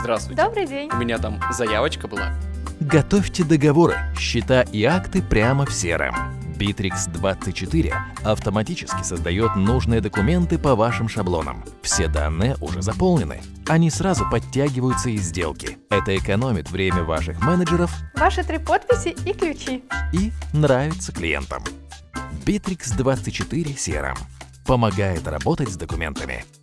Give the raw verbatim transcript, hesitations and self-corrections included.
Здравствуйте. Добрый день. У меня там заявочка была. Готовьте договоры, счета и акты прямо в си эр эм. Битрикс двадцать четыре автоматически создает нужные документы по вашим шаблонам. Все данные уже заполнены. Они сразу подтягиваются из сделки. Это экономит время ваших менеджеров Ваши три подписи и ключи. и нравится клиентам. Битрикс двадцать четыре си эр эм помогает работать с документами.